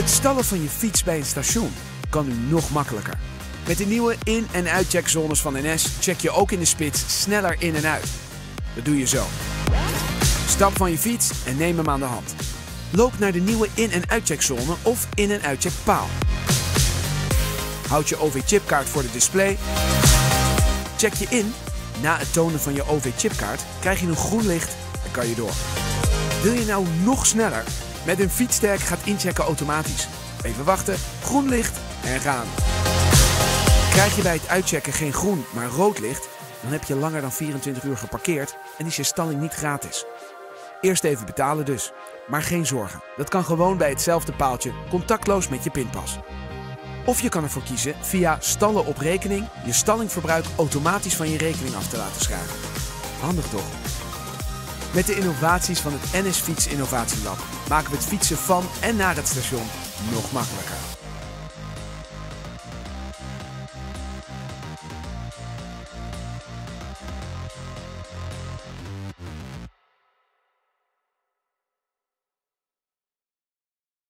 Het stallen van je fiets bij een station kan nu nog makkelijker. Met de nieuwe in- en uitcheckzones van NS check je ook in de spits sneller in en uit. Dat doe je zo. Stap van je fiets en neem hem aan de hand. Loop naar de nieuwe in- en uitcheckzone of in- en uitcheckpaal. Houd je OV-chipkaart voor de display. Check je in. Na het tonen van je OV-chipkaart krijg je een groen licht en kan je door. Wil je nou nog sneller? Met een Fietsterk gaat inchecken automatisch. Even wachten, groen licht en gaan. Krijg je bij het uitchecken geen groen, maar rood licht, dan heb je langer dan 24 uur geparkeerd en is je stalling niet gratis. Eerst even betalen dus. Maar geen zorgen, dat kan gewoon bij hetzelfde paaltje, contactloos met je pinpas. Of je kan ervoor kiezen via stallen op rekening je stallingverbruik automatisch van je rekening af te laten schrijven. Handig toch? Met de innovaties van het NS Fiets Innovatielab maken we het fietsen van en naar het station nog makkelijker.